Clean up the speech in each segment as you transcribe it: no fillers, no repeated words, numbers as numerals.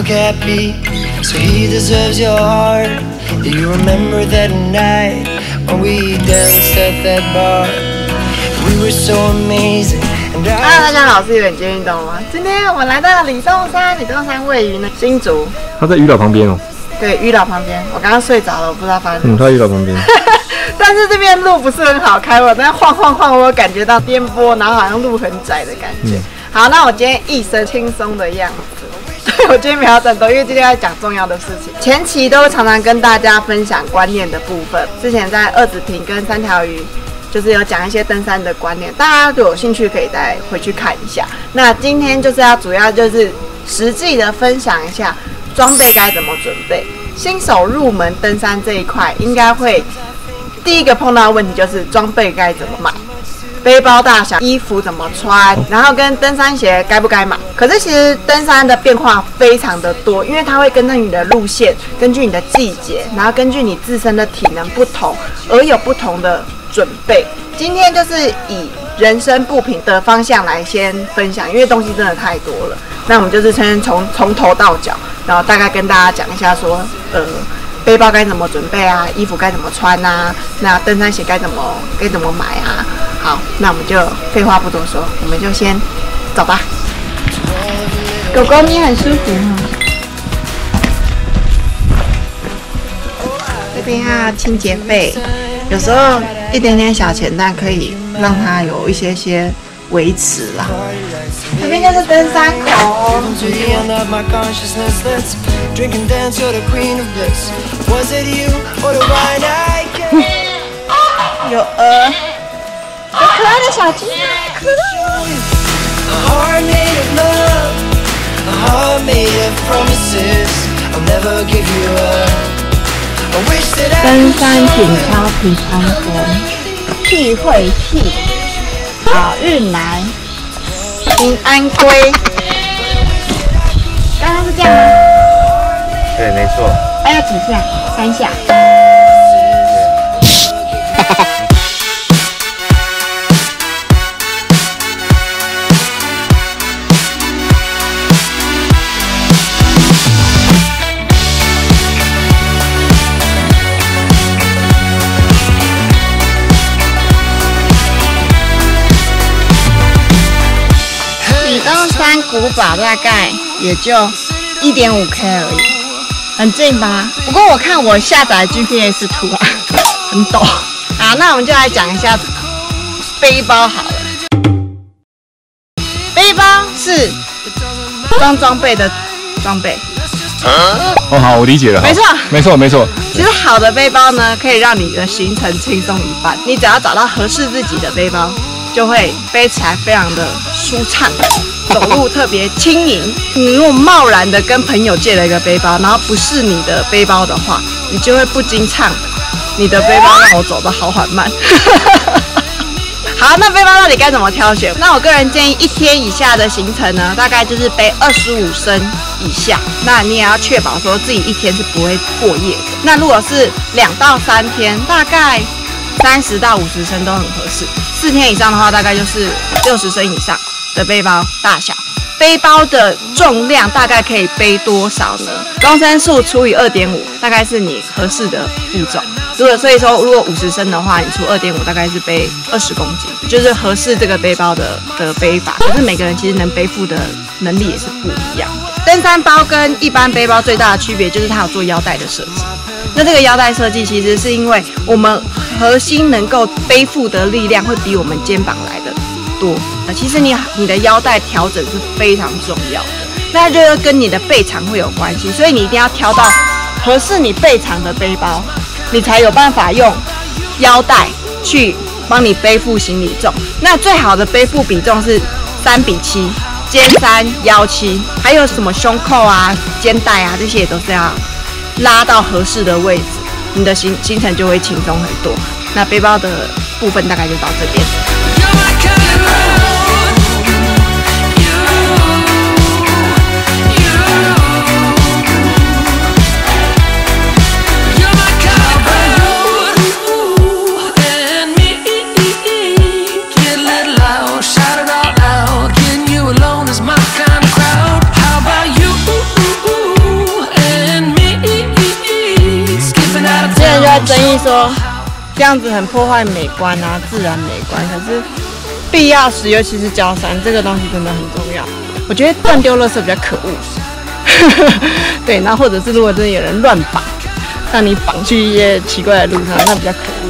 look happy, so he deserves your heart. Do you remember that night when we danced at that bar? We were so amazing. Hello， 大家好，我是远见运动吗？今天我们来到了李洞山，李洞山位于呢新竹， 他在渔岛旁边哦。 对，渔岛旁边。我刚刚睡着了，我不知道发生什么。 他在渔岛旁边。 但是这边路不是很好开，我在晃，我有感觉到颠簸，然后好像路很窄的感觉。好，那我今天一身轻松的样子。对，我今天没有很多，因为今天要讲重要的事情。前期都常常跟大家分享观念的部分，之前在二子坪跟三条鱼。就是有讲一些登山的观念，大家如果有兴趣可以再回去看一下。那今天就是要主要就是实际的分享一下装备该怎么准备。新手入门登山这一块，应该会第一个碰到的问题就是装备该怎么买，背包大小、衣服怎么穿，然后跟登山鞋该不该买。可是其实登山的变化非常的多，因为它会根据你的路线、根据你的季节，然后根据你自身的体能不同，而有不同的准备。今天就是以人生不平的方向来先分享，因为东西真的太多了。那我们就是先从头到脚，然后大概跟大家讲一下说，背包该怎么准备啊，衣服该怎么穿啊，那登山鞋该怎么买啊。好，那我们就废话不多说，我们就先走吧。狗狗你很舒服哈。这边要清洁费。有时候一点点小钱，但可以让它有一些维持啦。这边就是登山口，有鹅，有可爱的小鸡，可爱。登山紧挑平安风，聚会气，好运来，平安归。刚刚是这样吗？ 对，没错。 还要几下？3下。古堡大概也就1.5K 而已，很近吧？不过我看我下载 GPS 图啊，很陡。好，那我们就来讲一下背包好了。背包是装备的装备。 哦，好，我理解了。没错。 其实好的背包呢，可以让你的行程轻松一半。你只要找到合适自己的背包，就会背起来非常的舒畅。走路特别轻盈。你如果贸然的跟朋友借了一个背包，然后不是你的背包的话，你就会不禁唱你的背包让我走得好缓慢。好，那背包到底该怎么挑选？那我个人建议1天以下的行程呢，大概就是背25升以下。那你也要确保说自己1天是不会过夜的。那如果是2到3天，大概30到50升都很合适。4天以上的话，大概就是60升以上的背包大小。背包的重量大概可以背多少呢？公升数除以2.5，大概是你合适的负重。所以说，如果50升的话，你除2.5，大概是背20公斤，就是合适这个背包的背法。可是每个人其实能背负的能力也是不一样。登山包跟一般背包最大的区别就是它有做腰带的设计。那这个腰带设计其实是因为我们核心能够背负的力量会比我们肩膀来的多。其实你的腰带调整是非常重要的，那就跟你的背长会有关系，所以你一定要挑到合适你背长的背包，你才有办法用腰带去帮你背负行李重。那最好的背负比重是3:7，肩3腰7，还有什么胸扣啊、肩带啊，这些也都是要拉到合适的位置，你的行程就会轻松很多。那背包的部分大概就到这边。 说这样子很破坏美观啊，自然美观。可是必要时，尤其是焦山这个东西真的很重要。我觉得乱丢垃圾比较可恶。对，那或者是如果真的有人乱绑，让你绑去一些奇怪的路上，那比较可恶。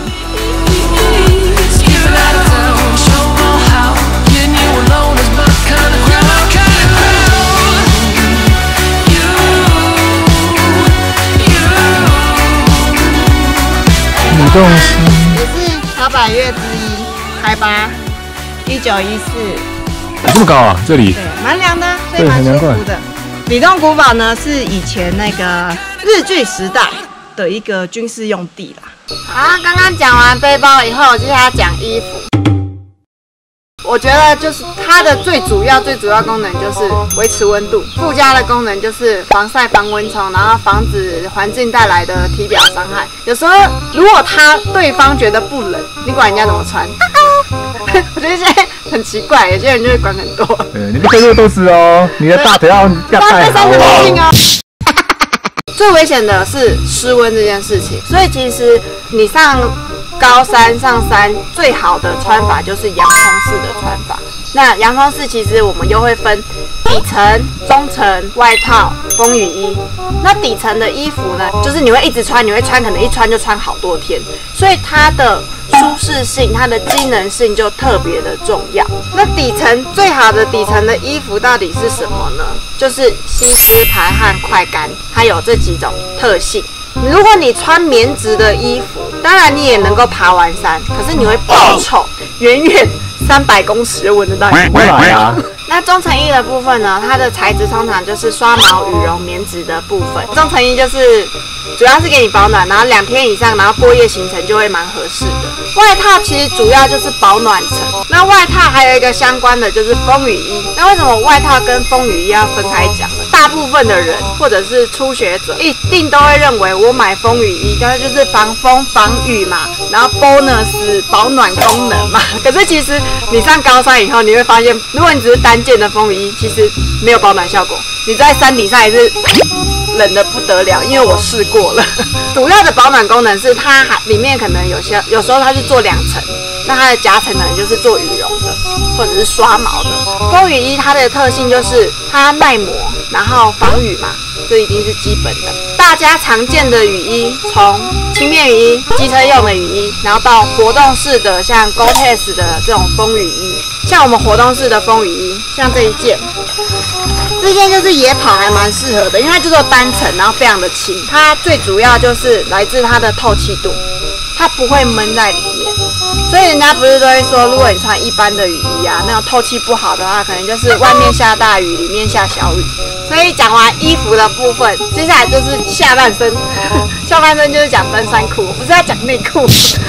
也是草百岳之一，海拔1914， 这么高啊？这里对，蛮凉的，所以蛮舒服的。李洞古堡呢，是以前那个日据时代的一个军事用地啦。好，刚刚讲完背包以后，接下来讲衣服。我觉得就是它的最主要功能就是维持温度，附加的功能就是防晒、防蚊虫，然后防止环境带来的体表伤害。有时候如果对方觉得不冷，你管人家怎么穿？我觉得现在很奇怪，有些人就会管很多。 你不可以饿肚子哦，你的大腿要盖好哦。 最危险的是失温这件事情，所以其实你上高山上山最好的穿法就是洋葱式的穿法。那洋葱式其实我们又会分底层、中层、外套、风雨衣。那底层的衣服呢，就是你会一直穿，可能一穿就穿好多天，所以它的舒适性、它的机能性就特别的重要。那最好的底层的衣服到底是什么呢？就是吸湿、排汗、快干，它有这几种特性。如果你穿棉质的衣服，当然你也能够爬完山，可是你会爆臭，远远300公尺就闻得到你。那中层衣的部分呢，它的材质通常就是刷毛、羽绒、棉质的部分。中层衣就是主要是给你保暖，然后2天以上，然后过夜行程就会蛮合适的。外套其实主要就是保暖层。那外套还有一个相关的就是风雨衣。那为什么外套跟风雨衣要分开讲呢？大部分的人或者是初学者一定都会认为我买风雨衣，当然就是防风防雨嘛，然后 bonus 保暖功能嘛。可是其实你上高山以后，你会发现，如果你只是单件的风雨衣，其实没有保暖效果。你在山顶上也是冷得不得了，因为我试过了。主要的保暖功能是它里面可能有时候它是做2层，那它的夹层可能就是做羽绒的，或者是刷毛的。风雨衣它的特性就是它耐磨，然后防雨嘛，这一定是基本的。大家常见的雨衣，从轻便雨衣、机车用的雨衣，然后到活动式的像 Gore-Tex 的这种风雨衣，像我们活动式的风雨衣，像这一件就是野跑还蛮适合的，因为它就是单层，然后非常的轻。它最主要就是来自它的透气度，它不会闷在里面。所以人家不是都会说，如果你穿一般的雨衣啊，那种透气不好的话，可能就是外面下大雨，里面下小雨。所以讲完衣服的部分，接下来就是下半身。下半身就是讲登山裤，不是要讲内裤。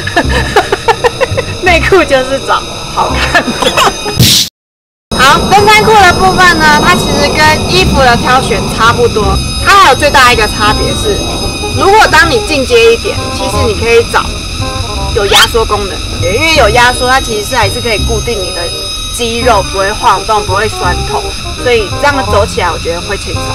内裤就是找好看的。好，登山裤的部分呢，它其实跟衣服的挑选差不多，它还有最大一个差别是，如果当你进阶一点，其实你可以找有压缩功能的，因为有压缩，它其实还是可以固定你的肌肉，不会晃动，不会酸痛，所以这样走起来我觉得会轻松。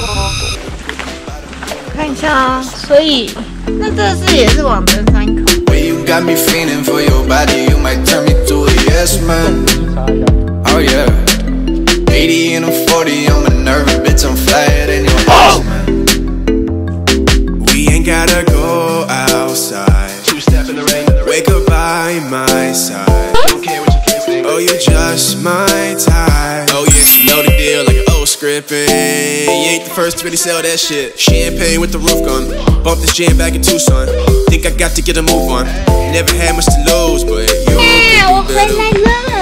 看一下啊，所以那这是也是往登山裤。80 and I'm 40 on my nerve, bitch, I'm flyer than your house, man. We ain't gotta go outside. 2-step in the rain. Wake up by my side. Don't care what you think. Oh, you just my type. Oh, yeah, you know the deal like an old scripting. You ain't the first to really sell that shit. Champagne with the roof gone. Bought this jam back in Tucson. Think I got to get a move on. Never had much to lose, but you know better.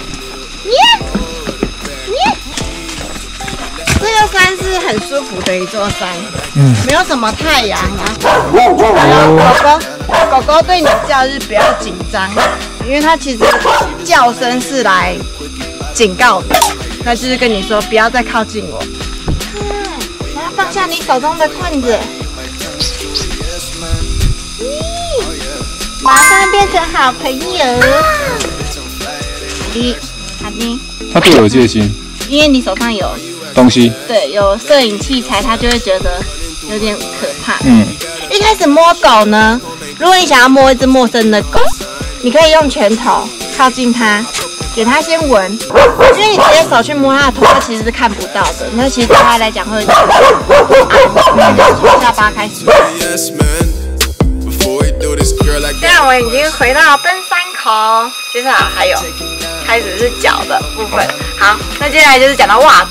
这个山是很舒服的一座山，没有什么太阳啊。狗狗对你叫是不要紧张，因为它其实叫声是来警告你，它就是跟你说不要再靠近我。来放下你手中的棍子，马上变成好朋友。好的。 它对我有戒心， 因为你手上有东西， 对，有摄影器材，他就会觉得有点可怕。一开始摸狗呢， 如果你想要摸一只陌生的狗，你可以用拳头靠近它，给它先闻，因为你直接手去摸它的头，它其实是看不到的。那其实对它来讲会从下巴开始。现在我们已经回到登山口，接下来还有开始是脚的部分。好，那接下来就是讲到袜子。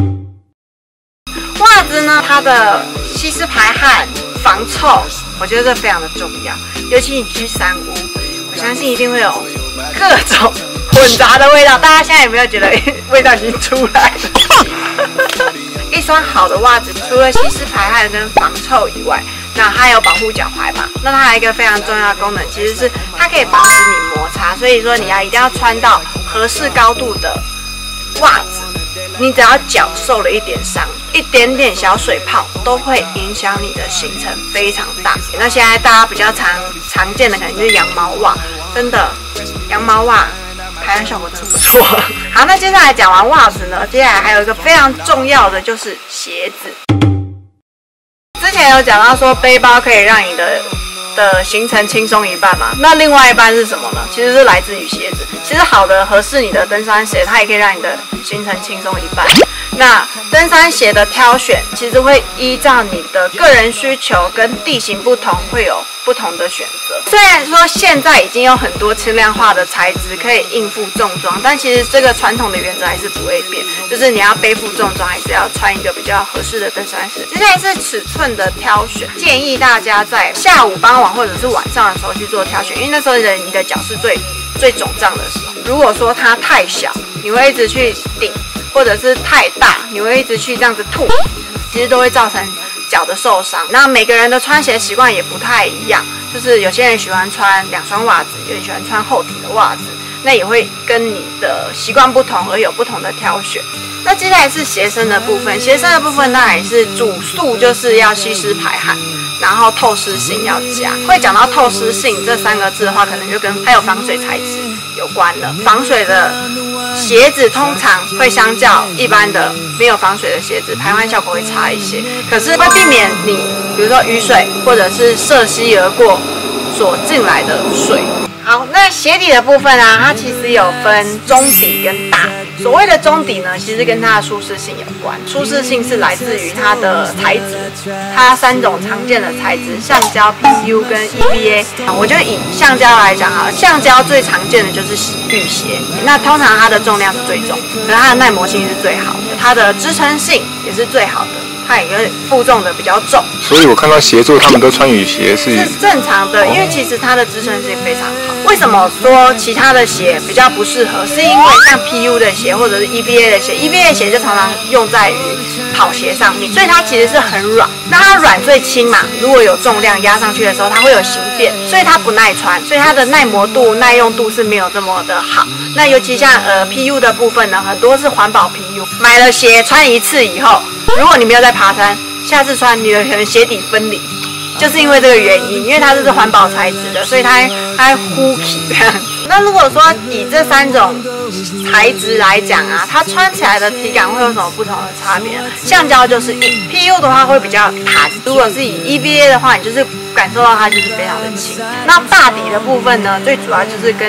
袜子呢，它的吸湿排汗、防臭，我觉得这非常的重要。尤其你去山屋，我相信一定会有各种混杂的味道。大家现在有没有觉得味道已经出来了？一双好的袜子，除了吸湿排汗跟防臭以外，那它有保护脚踝嘛？那它还有一个非常重要的功能，其实是它可以防止你摩擦。所以说你一定要穿到合适高度的袜子。你只要脚受了一点伤，一点点小水泡都会影响你的行程非常大。那现在大家比较常见的可能就是羊毛袜，真的羊毛袜排汗效果真不错。好，那接下来讲完袜子呢，接下来还有一个非常重要的就是鞋子。之前有讲到说背包可以让你的行程轻松一半嘛，那另外一半是什么呢？其实是来自于鞋子。其实好的合适你的登山鞋，它也可以让你的行程轻松一半。那登山鞋的挑选，其实会依照你的个人需求跟地形不同，会有不同的选择。虽然说现在已经有很多轻量化的材质可以应付重装，但其实这个传统的原则还是不会变，就是你要背负重装，还是要穿一个比较合适的登山鞋。接下来是尺寸的挑选，建议大家在下午、傍晚或者是晚上的时候去做挑选，因为那时候你的脚是最肿胀的时候。如果说它太小，你会一直去顶，或者是太大，你会一直去这样子吐，其实都会造成脚的受伤。那每个人的穿鞋习惯也不太一样，就是有些人喜欢穿2双袜子，有人喜欢穿厚底的袜子，那也会跟你的习惯不同而有不同的挑选。那接下来是鞋身的部分，鞋身的部分当然也是主诉就是要吸湿排汗，然后透湿性要加。会讲到透湿性这3个字的话，可能就跟还有防水材质有关了。防水的鞋子通常会相较一般的没有防水的鞋子，排汗效果会差一些，可是会避免你比如说雨水或者是涉溪而过所进来的水。好，那鞋底的部分啊，它其实有分中底跟大底。所谓的中底呢，其实跟它的舒适性有关。舒适性是来自于它的材质，它3种常见的材质：橡胶、PU 跟 EVA。我就以橡胶来讲啊，橡胶最常见的就是雨鞋，那通常它的重量是最重，可是它的耐磨性是最好的，它的支撑性也是最好的。它也会负重的比较重， 所以我看到协作他们都穿雨鞋是正常的，因为其实它的支撑性非常好。为什么说其他的鞋比较不适合？是因为像 PU 的鞋或者是 EVA 的鞋 ，EVA 的鞋就常常用在于跑鞋上面，所以它其实是很软。那它软最轻嘛，如果有重量压上去的时候，它会有形变，所以它不耐穿，所以它的耐磨度、耐用度是没有这么的好。那尤其像PU 的部分呢，很多是环保 PU， 买了鞋穿1次以后，如果你没有在爬山，下次穿你的可能鞋底分离，就是因为这个原因，因为它这是环保材质的，所以它会呼起这样子。那如果说以这3种材质来讲啊，它穿起来的体感会有什么不同的差别？橡胶就是硬 ，PU 的话会比较弹。如果是以 EVA 的话，你就是感受到它就是非常的轻。那大底的部分呢，最主要就是跟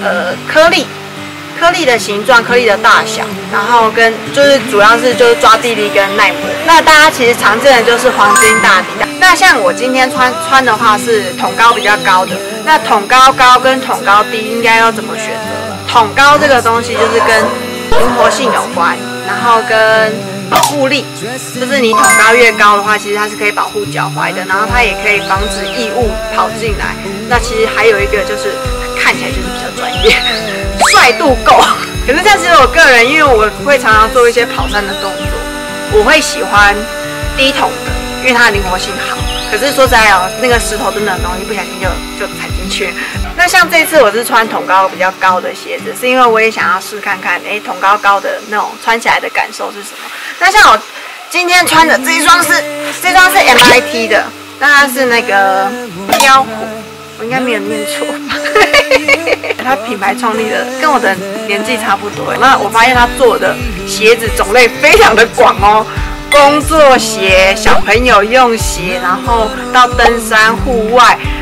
颗粒的形状、颗粒的大小，然后跟就是主要是就是抓地力跟耐磨。那大家其实常见的就是黄金大底。那像我今天穿的话是筒高比较高的，那筒高高跟筒高低应该要怎么选择？筒高这个东西就是跟灵活性有关，然后跟保护力，就是你筒高越高的话，其实它是可以保护脚踝的，然后它也可以防止异物跑进来。那其实还有一个就是看起来就是比较专业。帅度够，可是但是我个人，因为我会常常做一些跑山的动作，我会喜欢低筒的，因为它的灵活性好。可是说实在哦，那个石头真的很容易不小心就踩进去。那像这次我是穿筒高比较高的鞋子，是因为我也想要试看看，筒高的那种穿起来的感受是什么。那像我今天穿的这双是 MIT 的，那它是那个雕虎。我应该没有念错吧？他品牌创立的跟我的年纪差不多。那我发现他做的鞋子种类非常的广哦，工作鞋、小朋友用鞋，然后到登山、户外，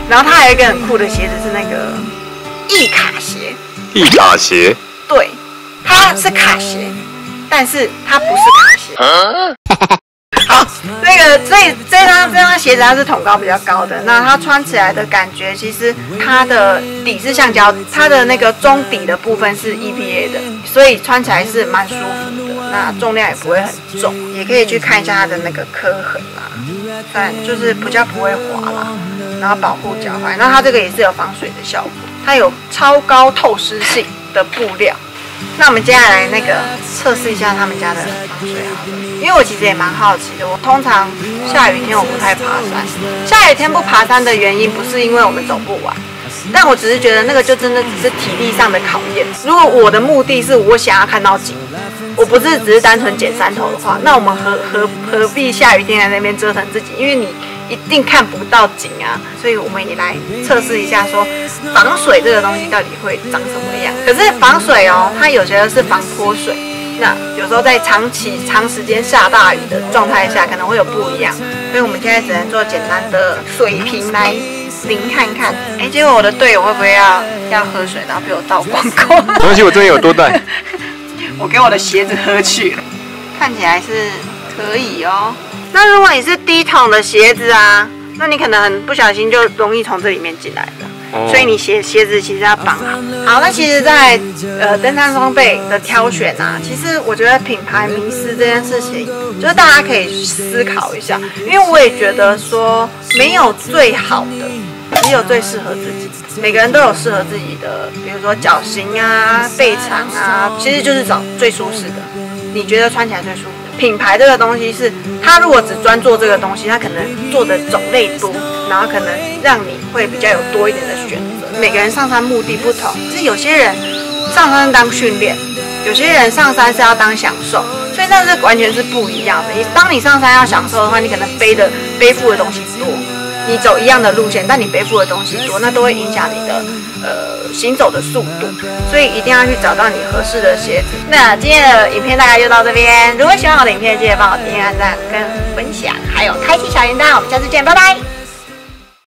然后它还有一个很酷的鞋子是那个易卡鞋。 易卡鞋？ 对，它是卡鞋，但是它不是卡鞋。好，那个所以这双鞋子它是筒高比较高的，那它穿起来的感觉，其实它的底是橡胶，它的那个中底的部分是 EVA 的，所以穿起来是蛮舒服的。那重量也不会很重，也可以去看一下它的那个刻痕啦，但就是比较不会滑啦，然后保护脚踝。那它这个也是有防水的效果，它有超高透湿性的布料。那我们接下来那个测试一下他们家的防水好了，因为我其实也蛮好奇的。我通常下雨天我不太爬山，下雨天不爬山的原因不是因为我们走不完，但我只是觉得那个就真的只是体力上的考验。如果我的目的是我想要看到景，我不是只是单纯捡山头的话，那我们何必下雨天在那边折腾自己？因为你一定看不到景啊，所以我们也来测试一下，说防水这个东西到底会长什么样。可是防水哦，它有些是防泼水，那有时候在长时间下大雨的状态下，可能会有不一样。所以我们现在只能做简单的水瓶来淋看看。哎，结果我的队友会不会要喝水，然后被我倒光光？ 没关系，我这边有多带。 我给我的鞋子喝去了，看起来是可以哦。那如果你是低筒的鞋子啊，那你可能很不小心就容易从这里面进来的，所以你鞋子其实要绑好。好，那其实在登山装备的挑选啊，其实我觉得品牌迷思这件事情，就是大家可以思考一下，因为我也觉得说没有最好的，只有最适合自己。每个人都有适合自己的，比如说脚型啊、背长啊，其实就是找最舒适的，你觉得穿起来最舒服的。品牌这个东西是，它如果只专做这个东西，它可能做的种类多，然后可能让你会比较有多一点的选择。每个人上山目的不同，就是有些人上山当训练，有些人上山是要当享受，所以那是完全是不一样的。当你上山要享受的话，你可能背负的东西多。你走一样的路线，但你背负的东西多，那都会影响你的行走的速度，所以一定要去找到你合适的鞋子。那今天的影片大概就到这边，如果喜欢我的影片，记得帮我订阅、按赞跟分享，还有开启小铃铛。我们下次见，拜拜。